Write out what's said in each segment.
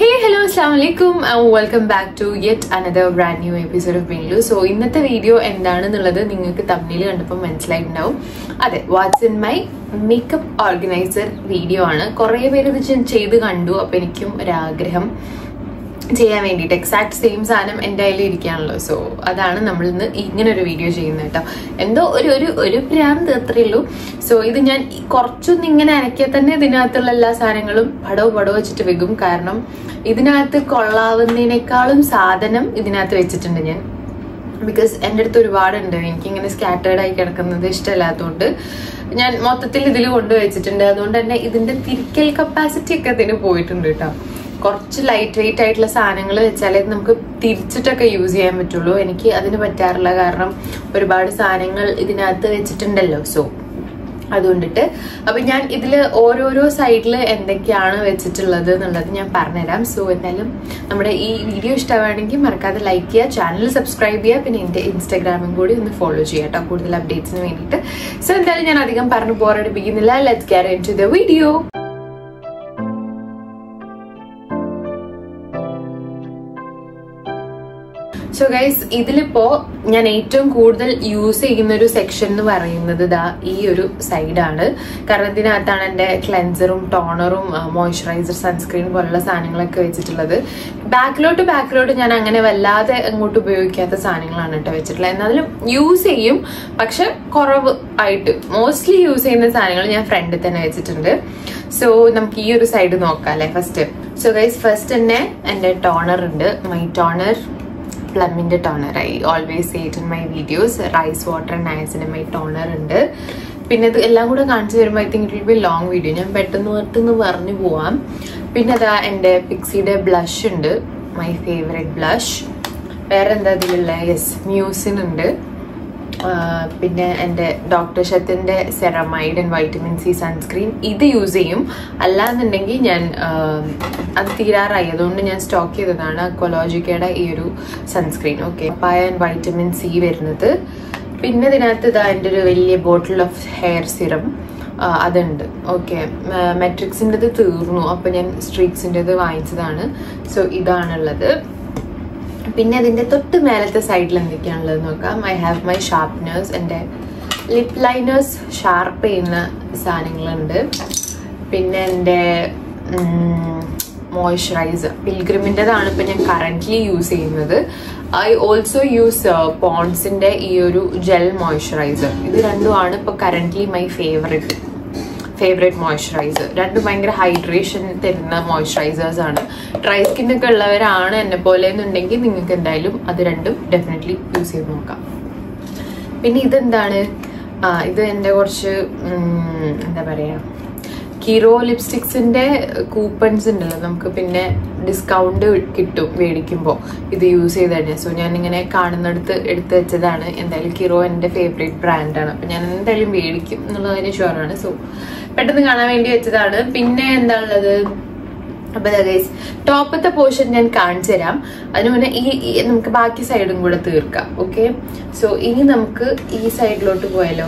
Hey, hello, assalamualaikum and welcome back to yet another brand new episode of Binlu. So, ഇന്നത്തെ video എന്താണെന്നുള്ളത് നിങ്ങൾക്ക് തമ്മിൽ കണ്ടപ്പോൾ മനസ്സിലായിട്ടുണ്ടാവും. അതെ, what's in my makeup organiser video ആണ്. കുറേ പേര് ഇത് ചെയ്ത് കണ്ടു. അപ്പോൾ എനിക്കും ഒരാഗ്രഹം ചെയ്യാൻ വേണ്ടിയിട്ട് എക്സാക്ട് സെയിം സാധനം എൻ്റെ കയ്യിൽ ഇരിക്കുകയാണല്ലോ. സോ അതാണ് നമ്മൾ ഇന്ന് ഇങ്ങനെ ഒരു വീഡിയോ ചെയ്യുന്നത് കേട്ടോ. എന്തോ ഒരു പ്രാന്ത് അത്രയേ ഉള്ളൂ. സോ ഇത് ഞാൻ കുറച്ചൊന്നും ഇങ്ങനെ അനക്കിയാൽ തന്നെ ഇതിനകത്തുള്ള എല്ലാ സാധനങ്ങളും പടവ് വെച്ചിട്ട് വെക്കും. കാരണം ഇതിനകത്ത് കൊള്ളാവുന്നതിനേക്കാളും സാധനം ഇതിനകത്ത് വെച്ചിട്ടുണ്ട് ഞാൻ. ബിക്കോസ് എൻ്റെ അടുത്ത് ഒരുപാടുണ്ട്. എനിക്കിങ്ങനെ സ്കാറ്റേർഡ് ആയി കിടക്കുന്നത് ഇഷ്ടമല്ലാത്തതുകൊണ്ട് ഞാൻ മൊത്തത്തിൽ ഇതിൽ കൊണ്ടുവച്ചിട്ടുണ്ട്. അതുകൊണ്ട് തന്നെ ഇതിൻ്റെ തിരിക്കൽ കപ്പാസിറ്റി ഒക്കെ അതിന് പോയിട്ടുണ്ട് കേട്ടോ. കുറച്ച് ലൈറ്റ് വെയിറ്റ് ആയിട്ടുള്ള സാധനങ്ങൾ വെച്ചാലേ നമുക്ക് തിരിച്ചിട്ടൊക്കെ യൂസ് ചെയ്യാൻ പറ്റുള്ളൂ. എനിക്ക് അതിന് പറ്റാറില്ല. കാരണം ഒരുപാട് സാധനങ്ങൾ ഇതിനകത്ത് വെച്ചിട്ടുണ്ടല്ലോ. സോ അതുകൊണ്ടിട്ട് അപ്പൊ ഞാൻ ഇതിൽ ഓരോരോ സൈഡിൽ എന്തൊക്കെയാണ് വെച്ചിട്ടുള്ളത് എന്നുള്ളത് ഞാൻ പറഞ്ഞുതരാം. സോ എന്തായാലും നമ്മുടെ ഈ വീഡിയോ ഇഷ്ടമാണെങ്കിൽ മറക്കാതെ ലൈക്ക് ചെയ്യുക, ചാനൽ സബ്സ്ക്രൈബ് ചെയ്യുക, പിന്നെ എൻ്റെ ഇൻസ്റ്റാഗ്രാമും കൂടി ഒന്ന് ഫോളോ ചെയ്യുക കേട്ടോ, കൂടുതൽ അപ്ഡേറ്റ്സിന് വേണ്ടിയിട്ട്. സോ എന്തായാലും ഞാൻ അധികം പറഞ്ഞു ബോറടിപ്പിക്കുന്നില്ല. Let's get into the video. So guys, ഇതിലിപ്പോ ഞാൻ ഏറ്റവും കൂടുതൽ യൂസ് ചെയ്യുന്ന ഒരു സെക്ഷൻ എന്ന് പറയുന്നത് ദാ ഈ ഒരു സൈഡാണ്. കാരണം ഇതിനകത്താണ് എൻ്റെ ക്ലെൻസറും ടോണറും മോയ്സ്ചറൈസർ സൺസ്ക്രീൻ പോലുള്ള സാധനങ്ങളൊക്കെ വെച്ചിട്ടുള്ളത്. ബാക്കിലോട്ട് ഞാൻ അങ്ങനെ വല്ലാതെ അങ്ങോട്ട് ഉപയോഗിക്കാത്ത സാധനങ്ങളാണ് കേട്ടോ വെച്ചിട്ടുള്ളത്. എന്നാലും യൂസ് ചെയ്യും, പക്ഷെ കുറവ് ആയിട്ട്. മോസ്റ്റ്ലി യൂസ് ചെയ്യുന്ന സാധനങ്ങൾ ഞാൻ ഫ്രണ്ടിൽ തന്നെ വെച്ചിട്ടുണ്ട്. സോ നമുക്ക് ഈ ഒരു സൈഡ് നോക്കാം അല്ലെ ഫസ്റ്റ്. സോ ഗൈസ്, ഫസ്റ്റ് തന്നെ എൻ്റെ ടോണർ ഉണ്ട്. മൈ ടോണർ പ്ലമ്മിന്റെ toner. I always say it in my videos. Rice water and niacinamide toner ഉണ്ട്. പിന്നെ ഇത് എല്ലാം കൂടെ കാണിച്ചു തരുമ്പോൾ I think it will be long video. ഞാൻ പെട്ടെന്ന് പറഞ്ഞു പോവാം. പിന്നെ അതാ എൻ്റെ പിക്സിയുടെ ബ്ലഷ് ഉണ്ട്, മൈ ഫേവറേറ്റ് ബ്ലഷ്. വേറെ എന്താ ഇതിലുള്ള? യെസ്, മ്യൂസിൻ ഉണ്ട്. പിന്നെ എൻ്റെ ഡോക്ടർ ഷത്തിന്റെ ceramide and vitamin C sunscreen ഇത് യൂസ് ചെയ്യും. അല്ലാന്നുണ്ടെങ്കിൽ ഞാൻ അത് തീരാറായി, അതുകൊണ്ട് ഞാൻ സ്റ്റോക്ക് ചെയ്തതാണ് അക്വലോജിക്കയുടെ ഈ ഒരു sunscreen. Okay, papaya and vitamin C വരുന്നത്. പിന്നെ ഇതിനകത്ത് ഇതാ എൻ്റെ ഒരു വലിയ ബോട്ടിൽ ഓഫ് ഹെയർ സിറം അതുണ്ട്. ഓക്കെ, മെട്രിക്സിൻ്റെത് തീർന്നു, അപ്പം ഞാൻ സ്ട്രീക്സിൻ്റെത് വാങ്ങിച്ചതാണ്. സോ ഇതാണുള്ളത്. പിന്നെ അതിൻ്റെ തൊട്ട് മേലത്തെ സൈഡിൽ എന്തൊക്കെയാണുള്ളത് നോക്കാം. I have my sharpeners. എൻ്റെ ലിപ് ലൈനേഴ്സ് ഷാർപ്പ് ചെയ്യുന്ന സാധനങ്ങളുണ്ട്. പിന്നെ എൻ്റെ മോയ്സ്ചറൈസർ പിൽഗ്രിമിൻ്റെതാണ് ഇപ്പം ഞാൻ കറൻ്റ്ലി യൂസ് ചെയ്യുന്നത്. ഐ ഓൾസോ യൂസ് പോൺസിൻ്റെ ഈ ഒരു ജെൽ മോയ്സ്ചറൈസർ. ഇത് രണ്ടുമാണ് ഇപ്പോൾ കറൻ്റ്ലി മൈ ഫേവറേറ്റ് മോയ്സ്ചറൈസർ. രണ്ടും ഭയങ്കര ഹൈഡ്രേഷൻ തരുന്ന മോയ്സ്ചറൈസേഴ്സ് ആണ്. ഡ്രൈ സ്കിന്നൊക്കെ ഉള്ളവരാണ് എന്നെ പോലെ എന്നുണ്ടെങ്കിൽ നിങ്ങൾക്ക് എന്തായാലും അത് രണ്ടും ഡെഫിനറ്റ്ലി യൂസ് ചെയ്ത് നോക്കാം. പിന്നെ ഇതെന്താണ്? ഇത് എൻ്റെ കുറച്ച് എന്താ പറയുക, കിറോ ലിപ്സ്റ്റിക്സിൻ്റെ കൂപ്പൺസ് ഉണ്ടല്ലോ, നമുക്ക് പിന്നെ ഡിസ്കൗണ്ട് കിട്ടും മേടിക്കുമ്പോൾ ഇത് യൂസ് ചെയ്ത് തന്നെ. സോ ഞാനിങ്ങനെ കാണുന്നിടത്ത് എടുത്ത് വെച്ചതാണ്. എന്തായാലും കിറോ എൻ്റെ ഫേവറേറ്റ് ബ്രാൻഡാണ്, അപ്പം ഞാൻ എന്തായാലും മേടിക്കും എന്നുള്ളതിന് ഷുവറാണ്. സോ പെട്ടെന്ന് കാണാൻ വേണ്ടി വെച്ചതാണ്. പിന്നെ എന്താ ഉള്ളത്? അപ്പൊ ഗൈസ്, ടോപ്പത്തെ പോർഷൻ ഞാൻ കാണിച്ചു തരാം. അതിന് മുന്നേ ഈ നമുക്ക് ബാക്കി സൈഡും കൂടെ തീർക്കാം. ഓക്കെ, സോ ഇനി നമുക്ക് ഈ സൈഡിലോട്ട് പോയാലോ?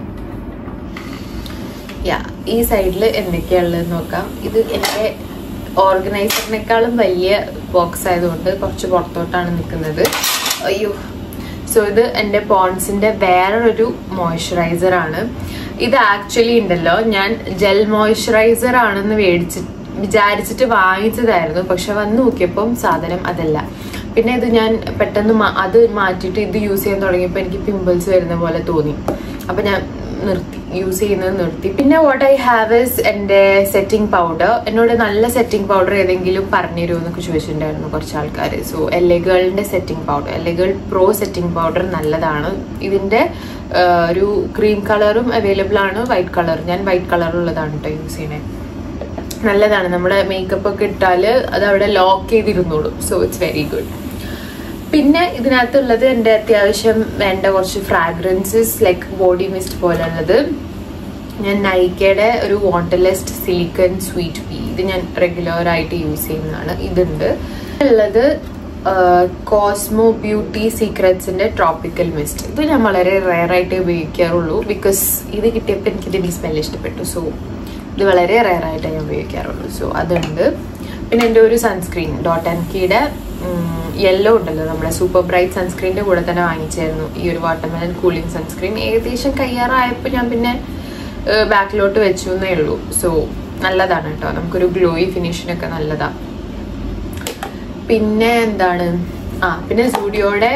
ഈ സൈഡിൽ എന്തൊക്കെയാണുള്ളത് നോക്കാം. ഇത് എൻ്റെ ഓർഗനൈസറിനേക്കാളും വലിയ ബോക്സ് ആയതുകൊണ്ട് കുറച്ച് പുറത്തോട്ടാണ് നിൽക്കുന്നത്. അയ്യോ. സോ ഇത് എൻ്റെ പോൺസിൻ്റെ വേറൊരു മോയ്സ്ചറൈസർ ആണ്. ഇത് ആക്ച്വലി ഉണ്ടല്ലോ, ഞാൻ ജെൽ മോയ്സ്ചറൈസർ ആണെന്ന് വിചാരിച്ചിട്ട് വാങ്ങിച്ചതായിരുന്നു. പക്ഷെ വന്ന് നോക്കിയപ്പം സാധനം അതല്ല. പിന്നെ ഇത് ഞാൻ പെട്ടെന്ന് അത് മാറ്റിയിട്ട് ഇത് യൂസ് ചെയ്യാൻ തുടങ്ങിയപ്പോൾ എനിക്ക് പിമ്പിൾസ് വരുന്ന പോലെ തോന്നി. അപ്പം ഞാൻ യൂസ് ചെയ്യുന്നത് നിർത്തി. പിന്നെ വാട്ട് ഐ ഹാവ് ഇസ് എൻ്റെ സെറ്റിംഗ് പൗഡർ. എന്നോട് നല്ല സെറ്റിംഗ് പൗഡർ ഏതെങ്കിലും പറഞ്ഞു തരുമോ എന്നൊക്കെ ചോദിച്ചിട്ടുണ്ടായിരുന്നു കുറച്ച് ആൾക്കാർ. സോ LA Girlന്റെ setting powder, LA Girl Pro setting powder നല്ലതാണ്. ഇതിൻ്റെ ഒരു ക്രീം കളറും അവൈലബിൾ ആണ്, വൈറ്റ് കളർ. ഞാൻ വൈറ്റ് കളറുള്ളതാണ് കേട്ടോ യൂസ് ചെയ്യണേ. നല്ലതാണ്. നമ്മുടെ മേക്കപ്പ് ഒക്കെ ഇട്ടാൽ അത് അവിടെ ലോക്ക് ചെയ്തിരുന്നോളും. So it's very good. പിന്നെ ഇതിനകത്തുള്ളത് എൻ്റെ അത്യാവശ്യം വേണ്ട കുറച്ച് ഫ്രാഗ്രൻസസ്, ലൈക്ക് ബോഡി മിസ്റ്റ് പോലുള്ളത്. ഞാൻ നൈക്കയുടെ ഒരു വാണ്ടർലസ്റ്റ് സിലിക്കൺ സ്വീറ്റ് പീ, ഇത് ഞാൻ റെഗുലറായിട്ട് യൂസ് ചെയ്യുന്നതാണ്. ഇതുണ്ട്. ഉള്ളത് കോസ്മോ ബ്യൂട്ടി സീക്രറ്റ്സിൻ്റെ ട്രോപ്പിക്കൽ മിസ്റ്റ്. ഇത് ഞാൻ വളരെ റെയറായിട്ട് ഉപയോഗിക്കാറുള്ളൂ. ബിക്കോസ് ഇത് കിട്ടിയപ്പോൾ എനിക്കിതിൻ്റെ സ്മെല്ല് ഇഷ്ടപ്പെട്ടു. സോ ഇത് വളരെ റെയറായിട്ട് ഞാൻ ഉപയോഗിക്കാറുള്ളൂ. സോ അതുണ്ട്. പിന്നെ എൻ്റെ ഒരു സൺസ്ക്രീൻ ഡോട്ട് ആൻഡ് കീയുടെ യെല്ലോ ഉണ്ടല്ലോ, നമ്മുടെ സൂപ്പർ ബ്രൈറ്റ് സൺസ്ക്രീനിൻ്റെ കൂടെ തന്നെ വാങ്ങിച്ചായിരുന്നു ഈ ഒരു വാട്ടർമെലൺ കൂളിംഗ് സൺസ്ക്രീൻ. ഏകദേശം കയ്യാറായപ്പോൾ ഞാൻ പിന്നെ ബാക്കിലോട്ട് വെച്ചു എന്നേ ഉള്ളൂ. സോ നല്ലതാണ് കേട്ടോ, നമുക്കൊരു ഗ്ലോയി ഫിനിഷിനൊക്കെ നല്ലതാണ്. പിന്നെ എന്താണ്, പിന്നെ സ്റ്റുഡിയോയുടെ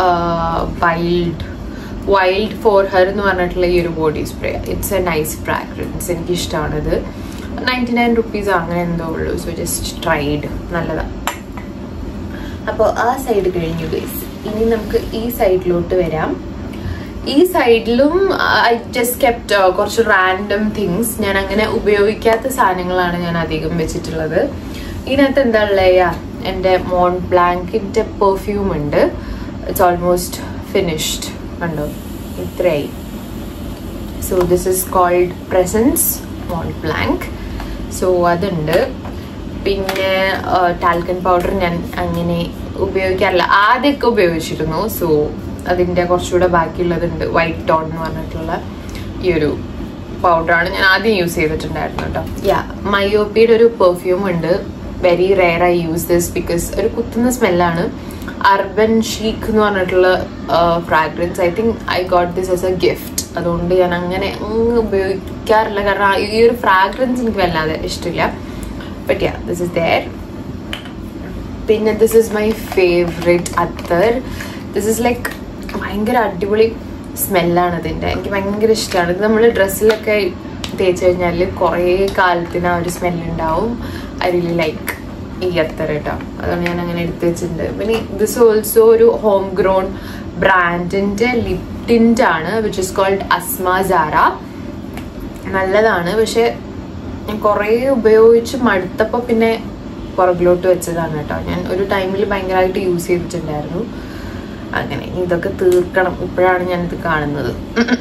വൈൽഡ് ഫോർ ഹെർ എന്ന് പറഞ്ഞിട്ടുള്ള ഈ ഒരു body spray. It's a nice fragrance, എനിക്കിഷ്ടമാണിത്. 99 rupees അങ്ങനെ എന്തോ ഉള്ളൂ. സോ ജസ്റ്റ് ട്രൈഡ്, നല്ലതാണ്. അപ്പോൾ ആ സൈഡ് കഴിഞ്ഞു ഗൈസ്. ഇനി നമുക്ക് ഈ സൈഡിലോട്ട് വരാം. ഈ സൈഡിലും ഐ ജസ്റ്റ് കെപ്റ്റ് കുറച്ച് റാൻഡം തിങ്സ്. ഞാൻ അങ്ങനെ ഉപയോഗിക്കാത്ത സാധനങ്ങളാണ് ഞാൻ അധികം വെച്ചിട്ടുള്ളത്. ഇതിനകത്ത് എന്താ ഉള്ളത്, എൻ്റെ മോണ്ട് ബ്ലാങ്കിൻ്റെ പെർഫ്യൂം ഉണ്ട്. ഇറ്റ്സ് ഓൾമോസ്റ്റ് ഫിനിഷ്ഡ്, കണ്ടോ ഇത്രയായി. So this is called presence Mont Blanc. So അതുണ്ട്. പിന്നെ ടാൽക്കൻ പൗഡർ ഞാൻ അങ്ങനെ ഉപയോഗിക്കാറില്ല, ആദ്യമൊക്കെ ഉപയോഗിച്ചിരുന്നു. സോ അതിൻ്റെ കുറച്ചുകൂടെ ബാക്കിയുള്ളതുണ്ട്, വൈറ്റ് ടോൺ എന്ന് പറഞ്ഞിട്ടുള്ള ഈ ഒരു പൗഡറാണ് ഞാൻ ആദ്യം യൂസ് ചെയ്തിട്ടുണ്ടായിരുന്നു കേട്ടോ. മയോപ്പിയുടെ ഒരു പെർഫ്യൂം ഉണ്ട്. Very rare I use this because ഒരു കുത്തുന്ന സ്മെല്ലാണ്. അർബൻ ഷീക്ക് എന്ന് പറഞ്ഞിട്ടുള്ള fragrance. I think I got this as a gift. അതുകൊണ്ട് ഞാൻ അങ്ങനെ ഉപയോഗിക്കാറില്ല, കാരണം ഈ ഒരു ഫ്രാഗ്രൻസ് എനിക്ക് വല്ലാതെ ഇഷ്ടമില്ല. But this is there. പിന്നെ ദിസ് ഇസ് മൈ ഫേവറേറ്റ് അത്തർ. ദിസ് ഇസ് ലൈക്ക് ഭയങ്കര അടിപൊളി സ്മെല്ലാണ് ഇതിൻ്റെ, എനിക്ക് ഭയങ്കര ഇഷ്ടമാണ്. ഇത് നമ്മൾ ഡ്രസ്സിലൊക്കെ തേച്ച് കഴിഞ്ഞാൽ കുറേ കാലത്തിന് ആ ഒരു സ്മെല്ലുണ്ടാവും. ഐ റിയലി ലൈക്ക് ഈ അത്തർ കേട്ടോ, അതാണ് ഞാൻ അങ്ങനെ എടുത്ത് വെച്ചിട്ടുണ്ട്. പിന്നെ ദിസ് ഓൾസോ ഒരു ഹോം ഗ്രോൺ ബ്രാൻഡിൻ്റെ ലിപ് ടിൻ്റ് ആണ്, വിച്ച് ഇസ് കോൾഡ് അസ്മാസാര. നല്ലതാണ്, പക്ഷെ കുറേ ഉപയോഗിച്ച് മടുത്തപ്പോൾ പിന്നെ പുറകിലോട്ട് വെച്ചതാണ് കേട്ടോ. ഞാൻ ഒരു ടൈമിൽ ഭയങ്കരമായിട്ട് യൂസ് ചെയ്തിട്ടുണ്ടായിരുന്നു. അങ്ങനെ ഇതൊക്കെ തീർക്കണം, ഇപ്പോഴാണ് ഞാനിത് കാണുന്നത്.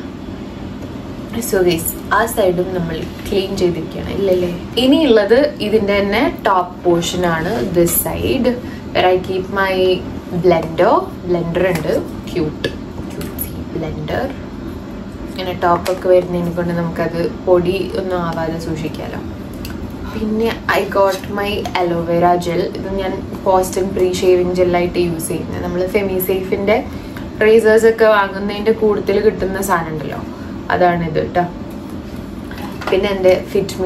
സോ ഗൈസ്, ആ സൈഡും നമ്മൾ ക്ലീൻ ചെയ്തിരിക്കുകയാണ്, ഇല്ലല്ലേ? ഇനിയുള്ളത് ഇതിൻ്റെ തന്നെ ടോപ്പ് പോർഷൻ ആണ്. This side I keep my blender ഉണ്ട്, ക്യൂട്ട് ബ്ലെൻഡർ. ഇങ്ങനെ ടോപ്പൊക്കെ വരുന്നതിനെ കൊണ്ട് നമുക്കത് പൊടി ഒന്നും ആവാതെ സൂക്ഷിക്കാമല്ലോ. പിന്നെ I got my aloe vera gel. ഇത് ഞാൻ പോസ്റ്റൻ പ്രീ ഷേവിങ് ജെല്ലായിട്ട് യൂസ് ചെയ്യുന്നത്. നമ്മൾ ഫെമിസേഫിൻ്റെ റേസേഴ്സൊക്കെ വാങ്ങുന്നതിൻ്റെ കൂടുതൽ കിട്ടുന്ന സാധനം ഉണ്ടല്ലോ, അതാണിത് കേട്ടോ. പിന്നെ എൻ്റെ ഫിറ്റ്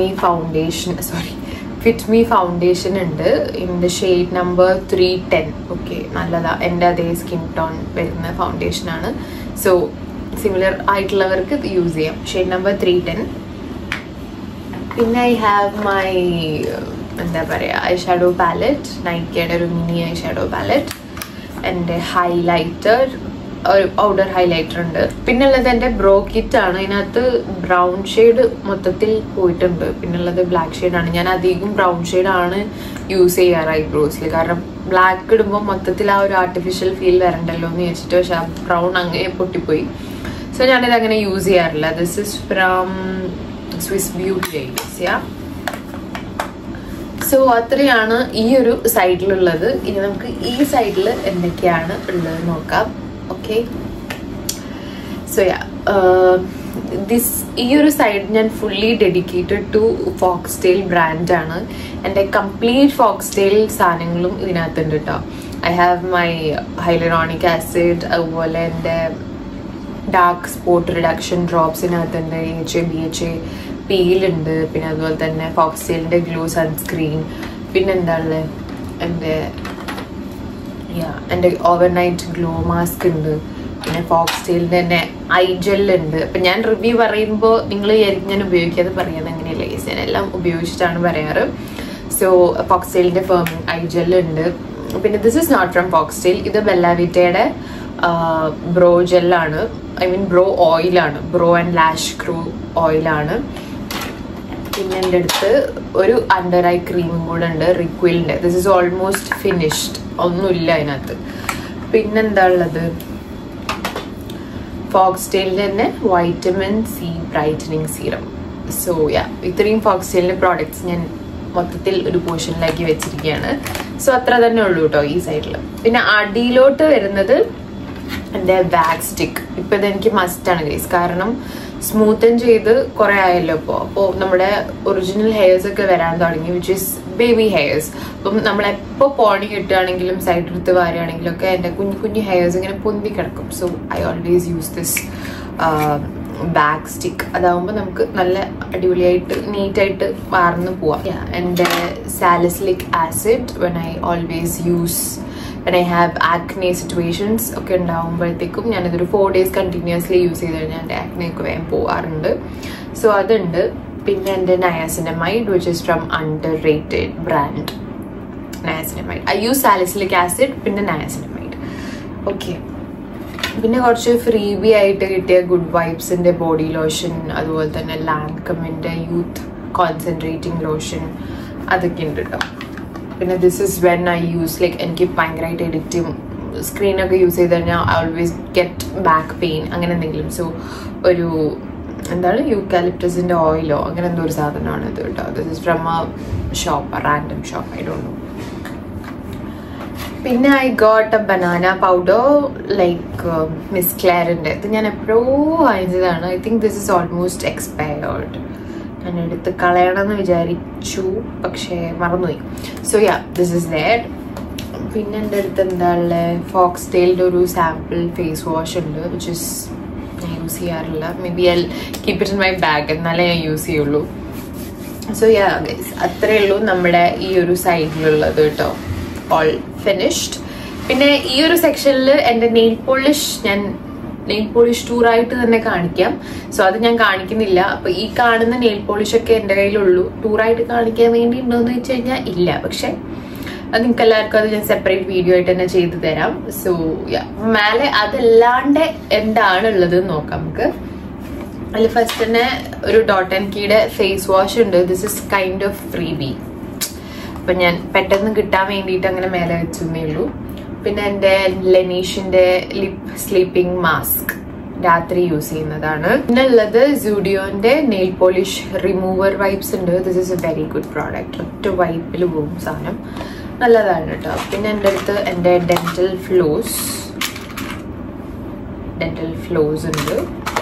മീ ഫൗണ്ടേഷൻ ഉണ്ട്. ഇതിൻ്റെ ഷെയ്ഡ് നമ്പർ 310. ഓക്കെ, നല്ലതാണ്. എൻ്റെ അതേ സ്കിൻ ടോൺ വരുന്ന ഫൗണ്ടേഷനാണ്. സോ സിമിലർ ആയിട്ടുള്ളവർക്ക് ഇത് യൂസ് ചെയ്യാം. Shade number 310. പിന്നെ ഐ ഹാവ് മൈ എന്താ പറയുക ഐ ഷാഡോ പാലറ്റ്, നൈക്കയുടെ ഒരു മിനി ഐ ഷാഡോ പാലറ്റ്. എൻ്റെ ഹൈലൈറ്റർ, ഒരു പൗഡർ ഹൈലൈറ്റർ ഉണ്ട്. പിന്നെ ഉള്ളത് എൻ്റെ ബ്രോ കിറ്റ് ആണ്. ഇതിനകത്ത് ബ്രൗൺ ഷെയ്ഡ് മൊത്തത്തിൽ പോയിട്ടുണ്ട്. പിന്നെ ഉള്ളത് ബ്ലാക്ക് ഷെയ്ഡാണ്. ഞാൻ അധികം ബ്രൗൺ ഷെയ്ഡാണ് യൂസ് ചെയ്യാറ് ഐബ്രോസിൽ, കാരണം ബ്ലാക്ക് ഇടുമ്പോൾ മൊത്തത്തിൽ ആ ഒരു ആർട്ടിഫിഷ്യൽ ഫീൽ വരണ്ടല്ലോ എന്ന് വെച്ചിട്ട്. പക്ഷെ ആ ബ്രൗൺ അങ്ങനെ പൊട്ടിപ്പോയി. സോ ഞാനിത് അങ്ങനെ യൂസ് ചെയ്യാറില്ല. This is from Swiss beauty ideas. So അത്രയാണ് ഈ ഒരു സൈഡിലുള്ളത്. ഇനി നമുക്ക് ഈ സൈഡിൽ എന്തൊക്കെയാണ് ഉള്ളത് നോക്കാം. ഓക്കെ, സോ ഈ ഒരു സൈഡ് ഞാൻ ഫുള്ളി ഡെഡിക്കേറ്റഡ് ടു ഫോക്സ്ടെയിൽ ബ്രാൻഡാണ്. എൻ്റെ കംപ്ലീറ്റ് ഫോക്സ്ടെയിൽ സാധനങ്ങളും ഇതിനകത്തുണ്ട് കേട്ടോ. I have my hyaluronic acid, അതുപോലെ എൻ്റെ ഡാർക്ക് സ്പോട്ട് റിഡക്ഷൻ ഡ്രോപ്സിനകത്തുണ്ട്. AHA BHA പീലുണ്ട്. പിന്നെ അതുപോലെ തന്നെ ഫോക്സ്ടെയിലിൻ്റെ ഗ്ലോ സൺസ്ക്രീൻ. പിന്നെ എന്താണ് എൻ്റെ ഓവർനൈറ്റ് ഗ്ലോ മാസ്ക് ഉണ്ട്. പിന്നെ ഫോക്സ്ടെയിലിൻ്റെ തന്നെ ഐ ജെല്ലുണ്ട്. അപ്പം ഞാൻ റിവ്യൂ പറയുമ്പോൾ നിങ്ങൾ ഞാൻ ഉപയോഗിക്കാതെ പറയാൻ അങ്ങനെയല്ല, ഞാൻ എല്ലാം ഉപയോഗിച്ചിട്ടാണ് പറയാറ്. സോ ഫോക്സ്ടെയിലിൻ്റെ ഫേമിംഗ് ഐ ജെല്ലുണ്ട്. പിന്നെ this is not from Foxtale, ഇത് ബെല്ലാവിറ്റയുടെ ബ്രോ ജെല്ലാണ്, ഐ മീൻ ബ്രോ ഓയിലാണ്, ബ്രോ ആൻഡ് ലാഷ് ക്രൂ ഓയിലാണ്. പിന്നെ എൻ്റെ അടുത്ത് ഒരു അണ്ടർ ഐ ക്രീമും കൂടെ ഉണ്ട്, റിക്വിലിൻ്റെ. ദിസ് ഇസ് ഓൾമോസ്റ്റ് ഫിനിഷ്ഡ്, ഒന്നുമില്ല അതിനകത്ത്. പിന്നെന്താ ഉള്ളത്, ഫോക്സ്ടെയിലിൻ്റെ തന്നെ vitamin C brightening serum. So ഇത്രയും ഫോക്സ്ടെയിലിൻ്റെ പ്രോഡക്ട്സ് ഞാൻ മൊത്തത്തിൽ ഒരു പോർഷനിലാക്കി വെച്ചിരിക്കുകയാണ്. സോ അത്ര തന്നെ ഉള്ളൂ കേട്ടോ ഈ സൈഡിൽ. പിന്നെ അടിയിലോട്ട് വരുന്നത് എൻ്റെ ബാഗ് സ്റ്റിക്ക്. ഇപ്പം ഇതെനിക്ക് മസ്റ്റാണ് ഗൈസ്, കാരണം സ്മൂത്തൻ ചെയ്ത് കുറേ ആയല്ലോ ഇപ്പോൾ. അപ്പോൾ നമ്മുടെ ഒറിജിനൽ ഹെയർസ് ഒക്കെ വരാൻ തുടങ്ങി, വിച്ച് ഈസ് ബേബി ഹെയർസ്. അപ്പം നമ്മളെപ്പോൾ പോണി കിട്ടുകയാണെങ്കിലും സൈഡ് എടുത്ത് വാരുകയാണെങ്കിലും ഒക്കെ എൻ്റെ കുഞ്ഞു കുഞ്ഞു ഹെയർസ് ഇങ്ങനെ പൊന്തി കിടക്കും. So I always use this back stick. അതാവുമ്പോൾ നമുക്ക് നല്ല അടിപൊളിയായിട്ട് നീറ്റായിട്ട് വാർന്ന് പോവാം. എൻ്റെ salicylic acid when I always use when I have acne situations ഒക്കെ ഉണ്ടാവുമ്പോഴത്തേക്കും ഞാനിതൊരു 4 days കണ്ടിന്യൂസ്ലി യൂസ് ചെയ്ത് കഴിഞ്ഞാൽ എൻ്റെ ആക്നെ ഒക്കെ വേഗം പോകാറുണ്ട്. സോ അതുണ്ട്. പിന്നെ എൻ്റെ niacinamide which is from underrated brand niacinamide. I use salicylic acid പിന്നെ നയാസിനമൈഡ്. ഓക്കെ, പിന്നെ കുറച്ച് ഫ്രീബി ആയിട്ട് കിട്ടിയ ഗുഡ് വൈബ്സിൻ്റെ ബോഡി ലോഷൻ, അതുപോലെ തന്നെ ലാൻകമിൻ്റെ യൂത്ത് കോൺസെൻട്രേറ്റിംഗ് ലോഷൻ, അതൊക്കെ ഉണ്ട് കേട്ടോ. പിന്നെ this is when I use like എനിക്ക് ഭയങ്കരമായിട്ട് എഡിറ്റും സ്ക്രീനൊക്കെ യൂസ് ചെയ്ത് കഴിഞ്ഞാൽ I always get back pain അങ്ങനെ എന്തെങ്കിലും. സോ ഒരു എന്താണ് യൂക്കാലിപ്റ്റസിൻ്റെ ഓയിലോ അങ്ങനെ എന്തോ ഒരു സാധനമാണ് ഇത് കേട്ടോ. This is from a shop, random shop, I don't know. പിന്നെ I got a banana powder like Miss ക്ലെയറിൻ്റെ. ഇത് ഞാൻ എപ്പോഴോ വാങ്ങിച്ചതാണ്. I think this is almost expired. ഞാൻ എടുത്ത് കളയണമെന്ന് വിചാരിച്ചു, പക്ഷേ മറന്നുപോയി. So yeah, this is that. പിന്നെ എൻ്റെ അടുത്ത് എന്താ ഉള്ളത്, ഫോക്സ് ടെയിലിൻ്റെ ഒരു സാമ്പിൾ ഫേസ് വാഷ് ഉണ്ട് വിച്ച് ഇസ് ഞാൻ യൂസ് ചെയ്യാറില്ല. Maybe I keep it in my bag, എന്നാലേ ഞാൻ യൂസ് ചെയ്യുള്ളൂ. സോ യാ ഗൈസ്, അത്രയേ ഉള്ളൂ നമ്മുടെ ഈ ഒരു സൈഡിലുള്ളത് കേട്ടോ. All finished. പിന്നെ ഈ ഒരു സെക്ഷനിൽ എൻ്റെ നെയിൽ പോളിഷ് ഞാൻ നെയിൽ പോളിഷ് ടൂറായിട്ട് തന്നെ കാണിക്കാം. സോ അത് ഞാൻ കാണിക്കുന്നില്ല. അപ്പൊ ഈ കാണുന്ന നെയിൽ പോളിഷ് ഒക്കെ എൻ്റെ കയ്യിലുള്ളൂ. ടൂറായിട്ട് കാണിക്കാൻ വേണ്ടി ഉണ്ടോയെന്ന് വെച്ച് കഴിഞ്ഞാൽ ഇല്ല. പക്ഷെ അത് നിങ്ങൾക്ക് എല്ലാവർക്കും അത് ഞാൻ സെപ്പറേറ്റ് വീഡിയോ ആയിട്ട് തന്നെ ചെയ്തു തരാം. സോ മേലെ അതല്ലാണ്ട് എന്താണുള്ളത് നോക്കാം നമുക്ക്. അതിൽ ഫസ്റ്റ് തന്നെ ഒരു ഡോട്ട് ആൻഡ് കീയുടെ ഫേസ് വാഷ് ഉണ്ട്. This is kind of freebie. അപ്പൊ ഞാൻ പെട്ടെന്ന് കിട്ടാൻ വേണ്ടിയിട്ട് അങ്ങനെ മേലെ വെച്ചേ ഉള്ളൂ. പിന്നെ എൻ്റെ ലെനീഷിന്റെ ലിപ് സ്ലീപ്പിംഗ് മാസ്ക് രാത്രി യൂസ് ചെയ്യുന്നതാണ്. പിന്നെ ഉള്ളത് സൂഡിയോന്റെ നെയിൽ പോളിഷ് റിമൂവർ വൈപ്സ് ഉണ്ട്. This is a very good product. ഒറ്റ വൈപ്പിൽ പോകും സാധനം, നല്ലതാണ് കേട്ടോ. പിന്നെ എൻ്റെ അടുത്ത് എൻ്റെ ഡെന്റൽ ഫ്ലോസ് ഉണ്ട്.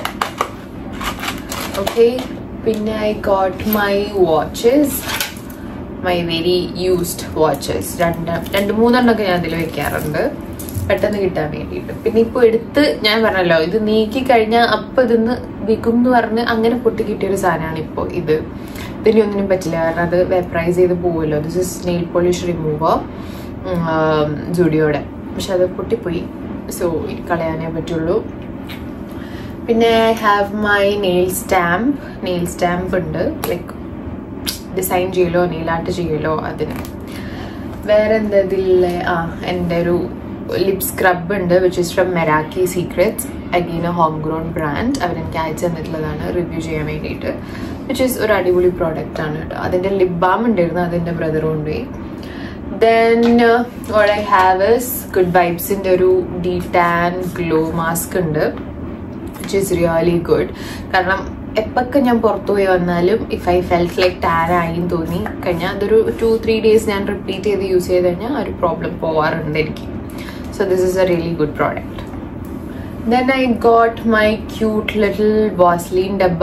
ഓക്കെ, പിന്നെ I got my watches, my very used watches. 2-3 ഞാൻ അതിൽ വെക്കാറുണ്ട് പെട്ടെന്ന് കിട്ടാൻ വേണ്ടിയിട്ട്. പിന്നെ ഇപ്പോൾ എടുത്ത് ഞാൻ പറഞ്ഞല്ലോ, ഇത് നീക്കി കഴിഞ്ഞാൽ അപ്പം ഇതിന്ന് വിൽക്കും എന്ന് പറഞ്ഞ് അങ്ങനെ പൊട്ടി കിട്ടിയൊരു സാധനമാണ് ഇപ്പോൾ ഇത്. ഇതിന് ഒന്നിനും പറ്റില്ല, കാരണം അത് വെപ്രൈസ് ചെയ്ത് പോവുമല്ലോ. This is nail polish remover ജൂഡിയോടെ, പക്ഷെ അത് പൊട്ടിപ്പോയി. സോ ഇത് കളയാനേ പറ്റുള്ളൂ. പിന്നെ I have my nail stamp ഉണ്ട്, ലൈക്ക് ഡിസൈൻ ചെയ്യലോ നെയിലാർട്ട് ചെയ്യലോ അതിന്. വേറെ എന്താ ഇതിൽ, എൻ്റെ ഒരു ലിപ് സ്ക്രബ് ഉണ്ട് which is from Meraki secrets, again a home grown brand. അവരെനിക്ക് അയച്ചു തന്നിട്ടുള്ളതാണ് റിവ്യൂ ചെയ്യാൻ വേണ്ടിയിട്ട്, വിച്ച് ഇസ് ഒരു അടിപൊളി പ്രോഡക്റ്റ് ആണ് കേട്ടോ. അതിൻ്റെ ലിപ് ബാം ഉണ്ടായിരുന്നു, അതിൻ്റെ ബ്രദർ കൊണ്ടുപോയി. Then what I have is good വൈബ്സിൻ്റെ ഒരു ഡീടാൻ ഗ്ലോ മാസ്ക് ഉണ്ട് വിച്ച് ഇസ് റിയലി ഗുഡ്. കാരണം എപ്പൊക്കെ ഞാൻ പുറത്തു പോയി വന്നാലും if I felt like tan ആയി തോന്നി കഴിഞ്ഞാൽ അതൊരു 2-3 days ഞാൻ റിപ്പീറ്റ് ചെയ്ത് യൂസ് ചെയ്ത് കഴിഞ്ഞാൽ ആ ഒരു പ്രോബ്ലം പോവാറുണ്ട് എനിക്ക്. So this is a really good product. Then I got my cute little Vaseline ഡബ്ബ.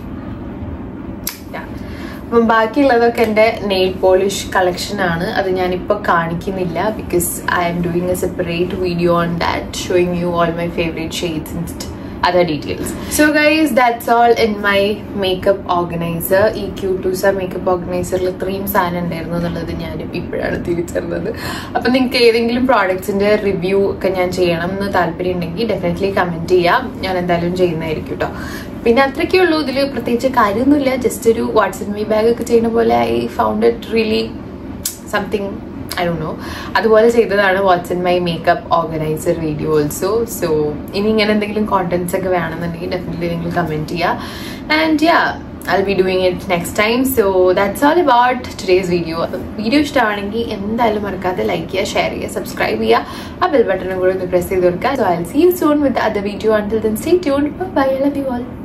അപ്പം ബാക്കിയുള്ളതൊക്കെ എൻ്റെ നെയിൽ പോളിഷ് കളക്ഷൻ ആണ്. അത് ഞാനിപ്പോൾ കാണിക്കുന്നില്ല because I am doing a separate video on that showing you all my favourite shades and other details. So guys, that's all in my makeup organizer. ഈ ക്യൂട്ടൂസ makeup ഓർഗനൈസറിൽ ഇത്രയും സാധനം ഉണ്ടായിരുന്നു എന്നുള്ളത് ഞാൻ ഇപ്പോഴാണ് തിരിച്ചറിഞ്ഞത്. അപ്പം നിങ്ങൾക്ക് ഏതെങ്കിലും പ്രോഡക്ട്സിന്റെ റിവ്യൂ ഒക്കെ ഞാൻ ചെയ്യണം എന്ന് താല്പര്യം ഉണ്ടെങ്കിൽ ഡെഫിനറ്റ്ലി കമന്റ് ചെയ്യാം. ഞാൻ എന്തായാലും ചെയ്യുന്നതായിരിക്കും കേട്ടോ. പിന്നെ അത്രയ്ക്കേ ഉള്ളൂ, ഇതിൽ പ്രത്യേകിച്ച് കാര്യമൊന്നുമില്ല. ജസ്റ്റ് ഒരു വാട്ട്സ് മൈ ബാഗ് ഒക്കെ ചെയ്യുന്ന പോലെ I found it really something, I don't know. അതുപോലെ ചെയ്തതാണ് what's in my makeup organiser video also. So ഇനി ഇങ്ങനെ എന്തെങ്കിലും കോണ്ടന്റ്സ് ഒക്കെ വേണമെന്നുണ്ടെങ്കിൽ ഡെഫിനറ്റ്ലി നിങ്ങൾ കമന്റ് ചെയ്യുക. And yeah, I'll be doing it next time. So that's all about today's video. Video ഇഷ്ടമാണെങ്കിൽ എന്തായാലും മറക്കാതെ ലൈക്ക് ചെയ്യുക, ഷെയർ ചെയ്യുക, സബ്സ്ക്രൈബ് ചെയ്യുക, ആ ബെൽ ബട്ടണും കൂടെ ഒന്ന് പ്രസ് ചെയ്ത് കൊടുക്കുക. So I'll see you soon with the other video. Until then, stay tuned. Bye bye. I love you all.